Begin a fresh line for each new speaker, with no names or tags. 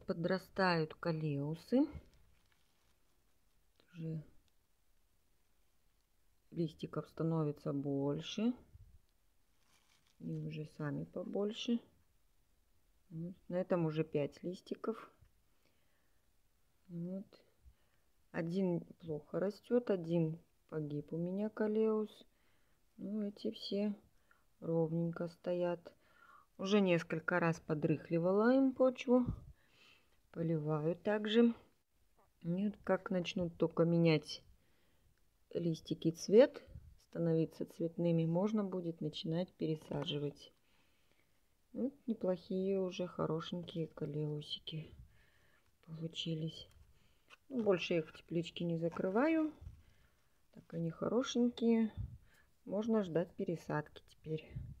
подрастают колеусы. Уже листиков становится больше. И уже сами побольше. Вот. На этом уже 5 листиков. Вот. Один плохо растет, один погиб у меня колеус. Ну, эти все ровненько стоят. Уже несколько раз подрыхливала им почву. Поливаю также. И как начнут только менять листики цвет, становиться цветными, можно будет начинать пересаживать. Вот неплохие уже хорошенькие колеусики получились. Ну, больше я их в тепличке не закрываю. Так они хорошенькие. Можно ждать пересадки теперь.